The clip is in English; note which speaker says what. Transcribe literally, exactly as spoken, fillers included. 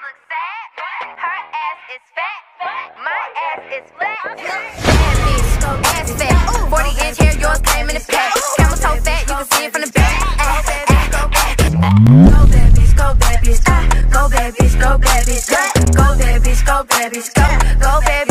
Speaker 1: look sad. Her ass is fat. My ass is flat. Bad bitch, ass fat. forty inch hair, yours came in the pack. Camel toe fat, you can see it from the back. Go bad bitch, go bad bitch, go bad bitch, go bad bitch, go bad bitch, go, go bad bitch, go, go bad.